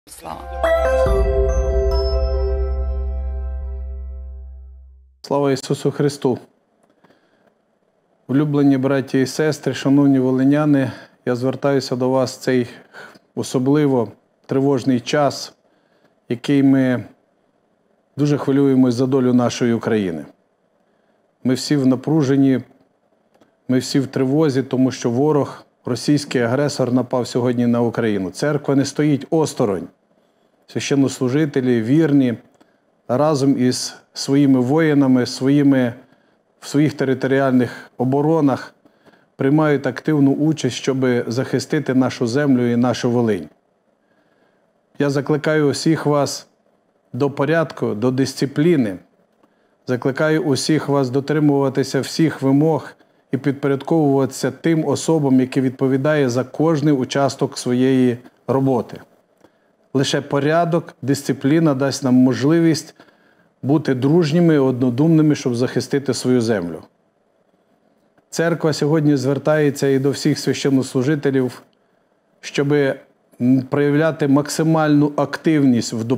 Слава! Слава Ісусу Христу! Улюблені браті і сестри, шановні волиняни, я звертаюся до вас в цей особливо тривожний час, який ми дуже хвилюємось за долю нашої України. Ми всі в напруженні, ми всі в тривозі, тому що ворог, російський агресор, напав сьогодні на Україну. Церква не стоїть осторонь. Священнослужителі, вірні, разом із своїми воїнами, в своїх територіальних оборонах приймають активну участь, щоб захистити нашу землю і нашу Волинь. Я закликаю усіх вас до порядку, до дисципліни. Закликаю усіх вас дотримуватися всіх вимог і підпорядковуватися тим особам, які відповідають за кожний участок своєї роботи. Лише порядок, дисципліна дасть нам можливість бути дружніми і однодумними, щоб захистити свою землю. Церква сьогодні звертається і до всіх священнослужителів, щоб проявляти максимальну активність в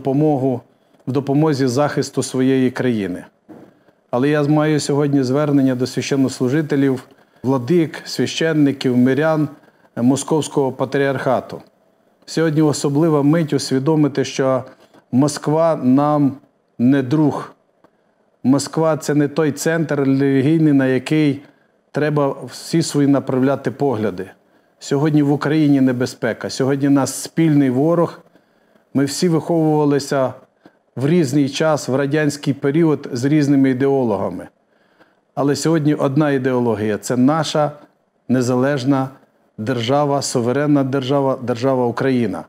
допомозі захисту своєї країни. Але я маю сьогодні звернення до священнослужителів, владик, священників, мирян Московського патріархату. Сьогодні особлива мить усвідомити, що Москва нам не друг. Москва – це не той центр релігійний, на який треба всі свої направляти погляди. Сьогодні в Україні небезпека, сьогодні нас спільний ворог. Ми всі виховувалися в різний час, в радянський період з різними ідеологами. Але сьогодні одна ідеологія – це наша незалежна держава, суверенна держава, держава Україна.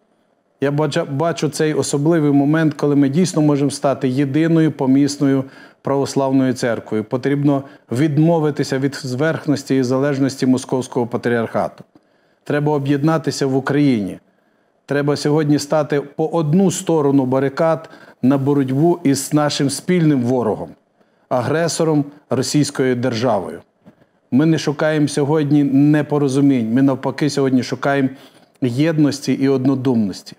Я бачу цей особливий момент, коли ми дійсно можемо стати єдиною помісною православною церквою. Потрібно відмовитися від зверхності і залежності Московського патріархату. Треба об'єднатися в Україні. Треба сьогодні стати по одну сторону барикад на боротьбу із нашим спільним ворогом, агресором Російською державою. Ми не шукаємо сьогодні непорозумінь, ми навпаки сьогодні шукаємо єдності і однодумності.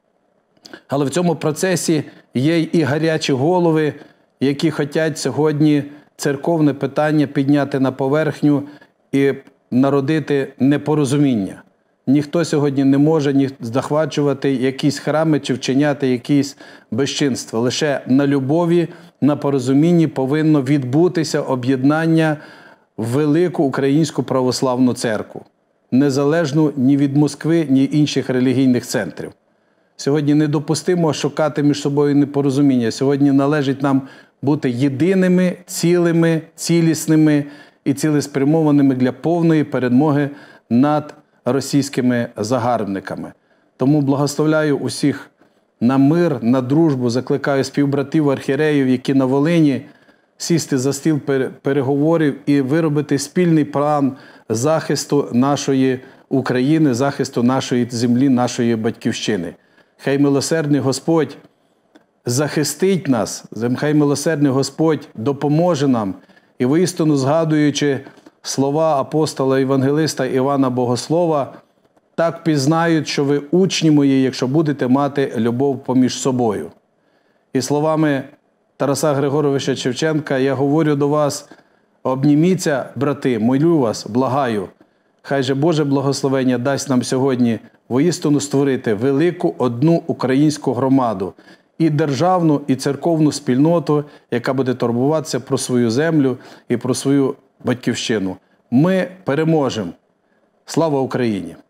Але в цьому процесі є і гарячі голови, які хочуть сьогодні церковне питання підняти на поверхню і народити непорозуміння. Ніхто сьогодні не може захвачувати якісь храми чи вчиняти якісь безчинства. Лише на любові, на порозумінні повинно відбутися об'єднання в велику Українську православну церкву, незалежну ні від Москви, ні інших релігійних центрів. Сьогодні недопустимо шукати між собою непорозуміння. Сьогодні належить нам бути єдиними, цілими, цілісними і цілеспрямованими для повної перемоги над російськими загарбниками. Тому благословляю усіх на мир, на дружбу, закликаю співбратів архієреїв, які на Волині, сісти за стіл переговорів і виробити спільний план захисту нашої України, захисту нашої землі, нашої батьківщини. Хай милосердний Господь захистить нас, хай милосердний Господь допоможе нам. І воістину згадуючи слова апостола Євангелиста Івана Богослова, так пізнають, що ви учні мої, якщо будете мати любов поміж собою. І словами Тараса Григоровича Шевченка я говорю до вас: обніміться, брати, молю вас, благаю. Хай же Боже благословення дасть нам сьогодні воістину створити велику одну українську громаду, і державну, і церковну спільноту, яка буде турбуватися про свою землю і про свою батьківщину. Ми переможемо. Слава Україні!